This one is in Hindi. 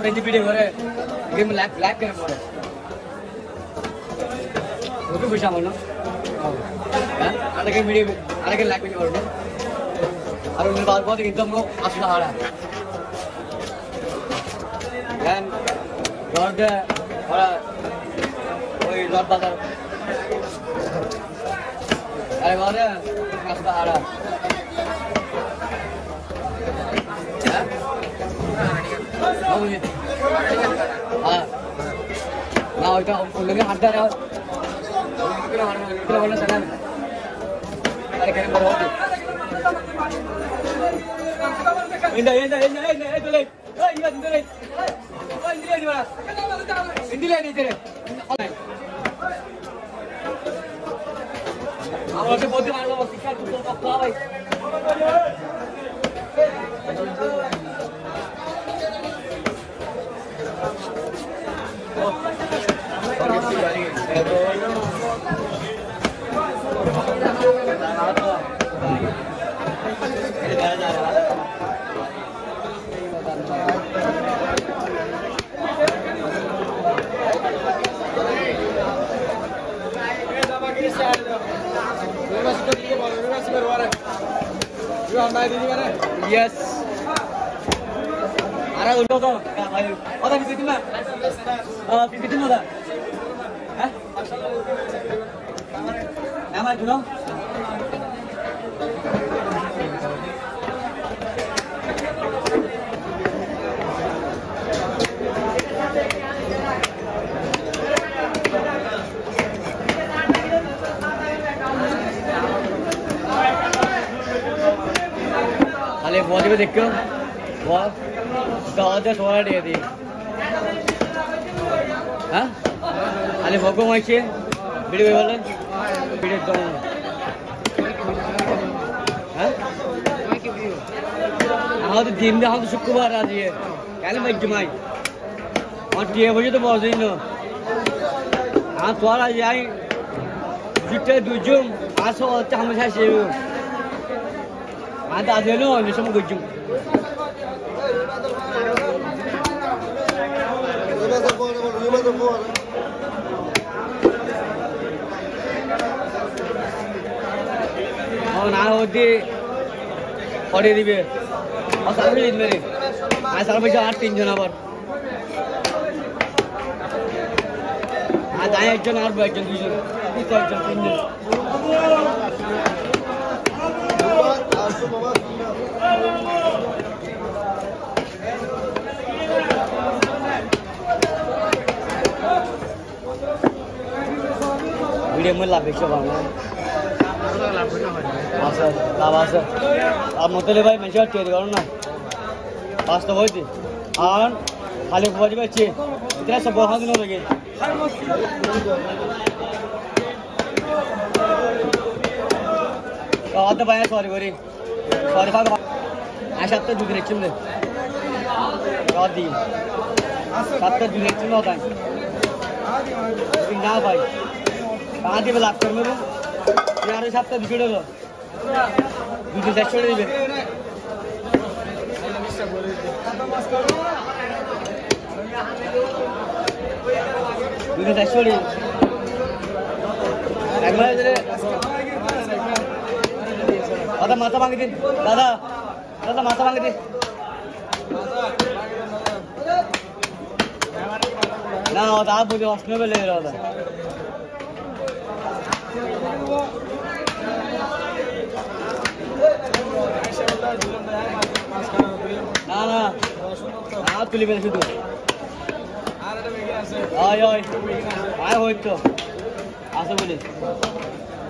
berarti video gore. Game live kare pore. Oke bisa mana? Ada game video, ada game live video gore. Aru ini बहुत income को असला आ रहा है। Dan Lord और वही Lord बाजार अरे Lord असला आ रहा है। हाँ ना इतना उन्होंने हाथ डाला इतना वाला सलाम अरे करें बड़ा होते इंदा इंदा इंदा इंदा itu leh iya itu leh ini di mana ini leh ini teре awal se bote मार लो शिक्षा तू तो कब भाई Yes. Ara udah tuh, ada di situ mana? Di situ mana? Nama itu dong? अरे बहुत ही देखो बहुत ज़्यादा सोना दे दी हाँ अरे भगो माइचे वीडियो वाले वीडियो तो हाँ हाँ तो दिन में हम तो शुक्रवार आज ये क्या ना जमाई और ये वजह तो बहुत दिन हो हाँ तो आज आई जितने दूजों आज सो अच्छा हम ऐसे ada ada lo ni semua gujung. Oh ना होती पढ़े दिवे और सारे भी मेरे आज सारे बच्चे 8-3 जना पर आज आए एक जन और एक जन 2 जन 3 जन वीडियो में लाभ देखो बाबा आसा लाभ आसा अब मतलब भाई मैं शॉट करो ना पास तो होती और खाली खोज बच्चे इतना सब बहुत दिन हो गए तो भाई सॉरी बोरी सॉरी फाक आज अब तो डायरेक्शन में बहुत दी सब तो डायरेक्शन में होता है ना भाई कहाँ थी लाभ कर मेरे यार सब तो बिगड़ लो दूसरे से छोड़ दे दूसरे से छोड़ दे दादा माता मांगी थी दादा दादा माता मांगी थी ना होता आप मुझे हॉस्टल में ले रहा था ना ना आप तुली में शुद्ध आय आय आय हो तो आशा बोले